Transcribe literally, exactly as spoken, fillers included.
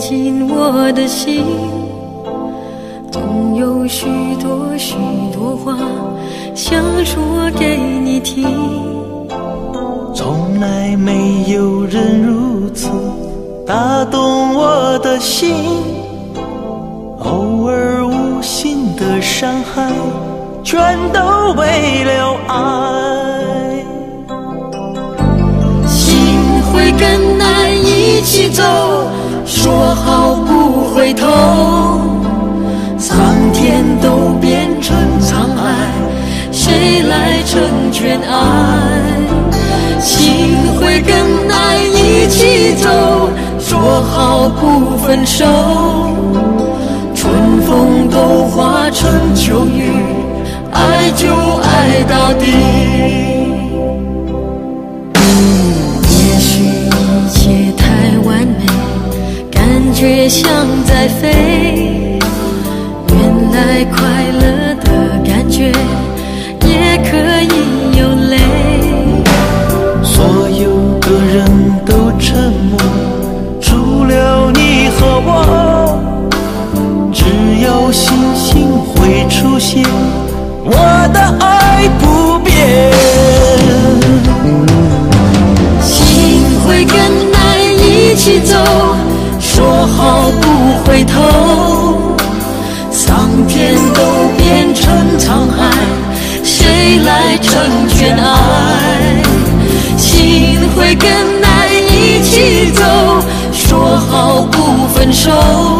进我的心，总有许多许多话想说给你听。 从来没有人如此打动我的心，偶尔无心的伤害，全都为了爱。 心会跟爱一起走，说好不回头，苍天都变成沧海，谁来成全爱？心会跟爱一起走，说好不分手，春风都化成秋雨，爱就爱到底。也许一切太完美，感觉像在飞，原来快乐的感觉也可以有泪。 所有的人都沉默，除了你和我，只有星星会出现，我的爱不变。 心会跟爱一起走，说好不回头，桑田都变成沧海，谁来成全爱？心会跟爱一起走，说好不分手，